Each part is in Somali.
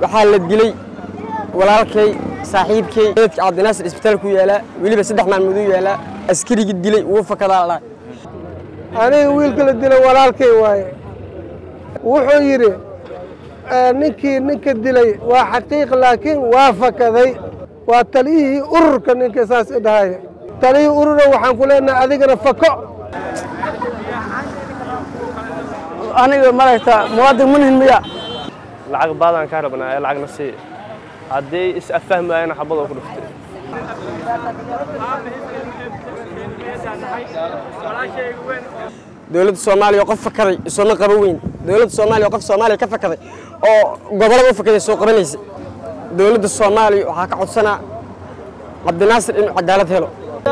waxaa la dilay walaalkay saaxiibkay dadka Cabdinaasir isbitaalku yaala waliba 3 maalmood u yaala askarigi dilay uu fakadaa la aniga wiilka la dilay walaalkay waaye wuxuu yiri ninka dilay waa xaqiiq laakiin waa fakaday waa taliyihii ururka ninka saas dhahay taliyihii ururka waxaan ku leenahay adigana fako aniga malayta muwaadin munhin miya lacag badan ka rabnaa lacag nasi haddii is afahmayna xabado ku dhuftay dawladda Soomaaliya qof fakaday isoo qabo weyn dawladda Soomaaliya qof Soomaaliya ka fakaday oo gobolada u fakaday soo qabanaysa dawladda Soomaaliya waxa ka codsanaa Cabdinaasir inuu cadaalad helo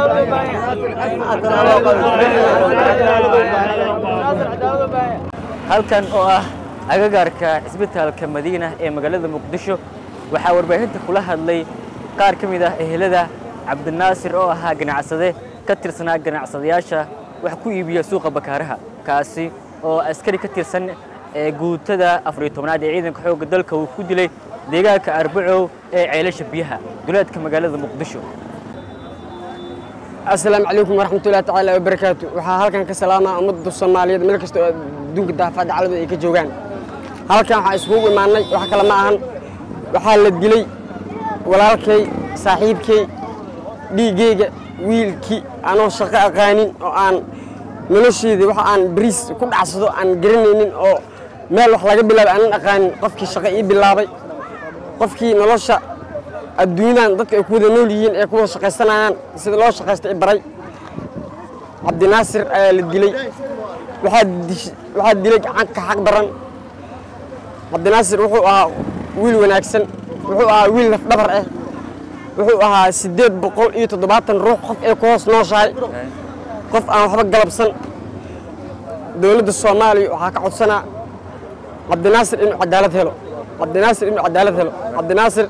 halkan oo ah agagaarka isbitaalka Madiina ee magaalada Muqdisho waxaa warbaahinta kula hadlay qaar ka mid ah ehelada Cabdinaasir oo ahaa ganacsade ka tirsanaa ganacsadayaasha wax ku iibiya suuqa Bakaaraha kaasi oo askari ka tirsan guutada 14aad ee ciidanka xoogga dalka uu ku dilay deegaanka Arbaco ee ceelasha biyaha duleedka magaalada Muqdisho. Assalaamu calaykum waraxmatullaahi ta'ala wa barakaatuh waxa halkan ka salaamaa ummadda Soomaaliyeed meel kasta oo adduunka daafada caalada ay ka joogaan halkan waxa isugu imaanay wax kale ma ahan waxa la dilay walaalkay saaxiibkay dhiigayga wiilkii anoo shaqo aqaanin oo aan nolosheedii waxa aan bariis ku dhacsado aan garanaynin oo meel wax laga bilaabo aan aqaanin qofkii shaqo ii bilaabay qofkii nolosha adduunyadan dadka ay ku wada nool yihiin ee ku wada shaqaysanayaan sida loo shaqaystay baray Cabdinaasir ayaa la dilay waxa dilay gacanka xaq daran Cabdinaasir wuxuu ahaa wiil wanaagsan wuxuu ahaa wiil laf dhabar ah wuxuu ahaa 870 ruux qof ee ku hoos nooshahay qof aan waxba galabsan dawladda Soomaaliya waxa ka codsanaa Cabdinaasir inuu cadaalad helo Cabdinaasir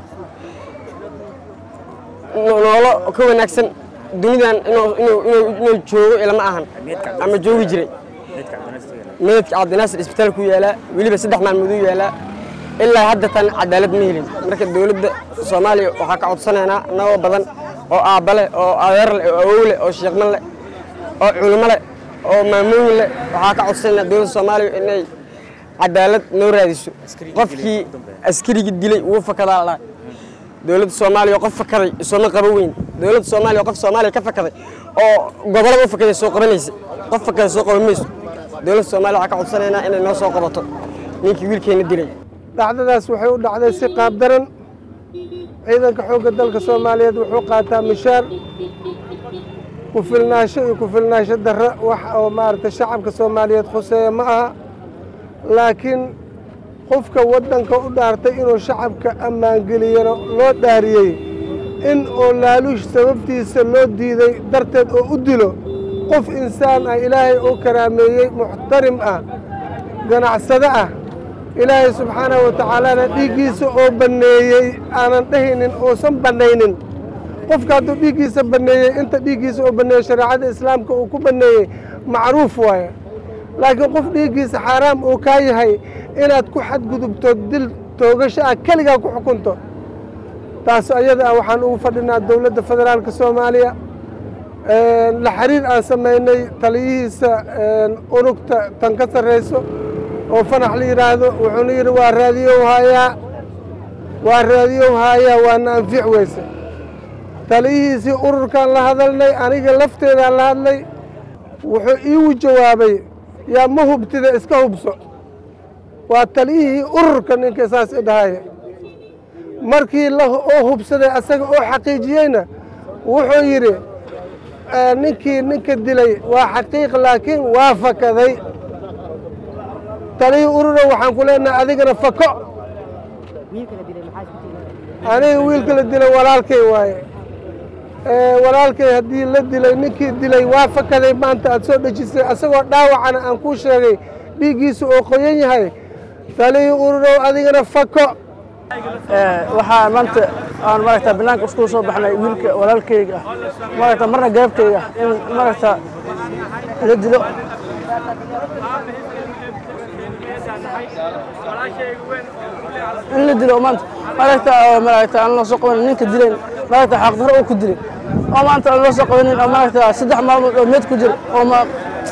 noolo ka wanaagsan dunidan inuu joogo ilama ahan ama joogi jiray meedka Cabdinaasir isbitaalku yaala waliba 3 maalmood u yaala ilaa hadda tan cadaalad ma helin marka dawladda Soomaaliya waxa ka codsanaynaa noo badan oo aabale oo adeer leh oo awle oo sheekman leh oo culimo leh oo maamuul leh waxa ka codsanaynaa dawladda Soomaaliya inay cadaalad noo raadiso qofkii askarigi dilay uu fakadaa la dawladda Soomaaliya qof fakaday isoo qabo weyn dawladda Soomaaliya qof Soomaaliya ka fakaday oo gobolada u fakaday soo qabanaysa qof fakaday soo qabanaysa dawladda Soomaaliya waxa ka codsanaynaa inay noo soo qabato ninkii wiilkeena dilay dhacdadaas waxay u dhacday si qaab daran ciidanka xoogga dalka Soomaaliyeed wuxuu qaataa mishaar ku filnaansho darro wax oo maaragtay shacabka Soomaaliyeed khuseeya ma aha laakiin qofka waddanka u dhaartay inuu shacabka ammaan geliyana loo dhaariyay in oo laaluush sababtiisa loo diiday darteed oo u dilo qof insaan ah ilaahay oo karaameeyay muxtarim ah ganacsade ah ilaahay subxaanahu wa ta'aala dhiigiisa oo baneeyay aanan dhahaynin oo san banaynin qofka hadduu dhiigiisa baneeyay inta dhiigiisa oo baneeyay shariicada islaamka uu ku baneeyay macruuf waaye laakiin qof dhiigiisa xaraam oo ka yahay inaad ku xadgudubto dil toogasho ah kaliya ku xukunto taas ayada waxaan ugu fadhinaa dawladda federaalka Soomaaliya la xiriir aan sameynay taliyihiisa urugta tan ka sareyso oo fanax la yiraahdo wuxuu yiri waa raadiyo haya waana anfic weyse taliyihiisii ururkan la hadalnay aniga lafteeda la hadlay wuxuu ii jawaabay yaa ma hubtida iska hubso waa taliyihii ururka ninka saas dhahay markii la hubsaday asaga oo xaqiijiyayna wuxuu yiri ninka dilay waa xaqiiq laakiin waa fakaday taliyihii ururka waxaan ku leenahay adigana fako aniga wiilka la dilay walaalkay waaye walaalkay haddii la dilay ninkii dilay waa fakaday maanta aad soo dhajisay asagoo dhaawacana aan kuu sheegay dhiiggiisa oo qoyan yahay taliyihii ururka adigana fako waxaa maanta aan maaragta banaanka isku soo baxnay wiilka walaalkayga maaragta marna gaabkayga in maaragta la dilo in la dilo maanta maaragta aan loo soo qabanin ninka dilayn maaragta xaq darro uu ku dilay oo maanta aan loo soo qabanin oo maaragta 3 maalmood oo meed ku jira oo ma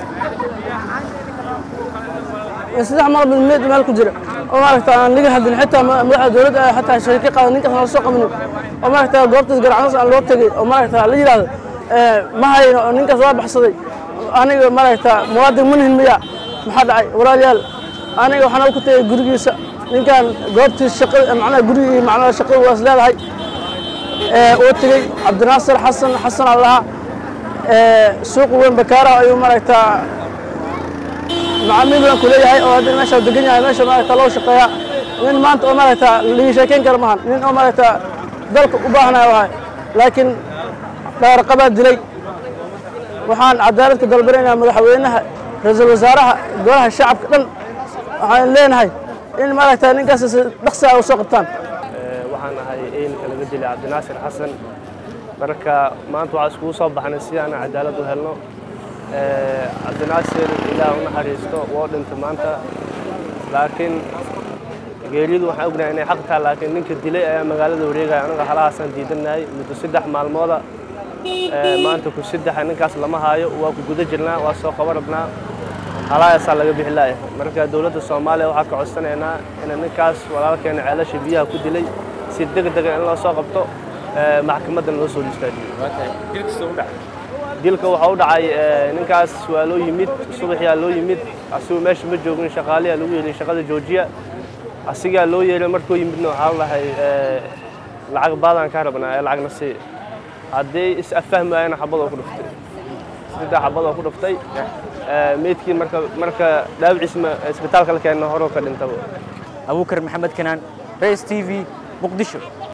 3 maalmood meed meel ku jira oo maaragta aan laga hadlin xitaa madaxda dawladda xitaa shirkii qaada ninka aan soo qabanin oo maaragta goobtaas garacnas aan loo tagay oo maaragta la yiraahdo ma hayno ninkaas waa baxsaday aniga maaragta muwaadin manhin miya maxaa dhacay walaalayaal aniga waxaan ku tagay gurigiisa ninkan goobtiisa shaqada macnaha gurigii macnaha shaqada waa isleedahay oo tagay Cabdinaasir Xasan Allah suuq weyn Bakaara ayuu maaragta macaamiil baan ku leeyahay oo hadda meesha degan yahay meesha maaragta loo shaqeeya nin maanta oo maaragta la sheekeyn karo maahan nin oo maaragta dalka u baahanayo wahay laakiin dhawr qabad dilay waxaan cadaalad ka dalbanaynaa madaxweynaha ra'iisul wasaaraha golaha shacabka dhan waxaan leenahay in maaragta ninkaas dhaqso ah soo qabtaan waxaan ahay eelka laga dilay Cabdinaasir Xasan marka maanta waxa isku soo baxnay si aan cadaalad u helno Cabdinaasir ilaa una xariisto oo dhinta maanta laakiin geeridu waxa ognahay inay xaq tahay laakiin ninka dilay ayaa magaalada wareegay anaga halaasan diidanahay muddo 3 maalmood maanta ku 3 ninkaas lama haayo waa ku guda jirnaa waa soo qabanabnaa halaayasa laga bixi laay marka dawladda Soomaaliya waxa ka codsanaynaa in ninkaas walaalkeena ceelasha biyaha ku dilay si degdeg ah in loo soo qabto maxkamadan loo soo istaajiyo dilka waxa u dhacay ninkaas waa loo yimid subaxii loo yimid asuu meesha ma joogin shaqaaliya lagu yeelay shaqada joojiya asiga loo yeelay markuu yimidna waxa lahay lacag baadan ka rabnaa lacagna si haddii is afahmayna xabad oo ku dhuftay 3 xabad oo ku dhuftay meedkii marka dhaawicisma isbitaalka la keenay hore ka dhintay Abuukar Maxamed Kanaan Race TV Muqdisho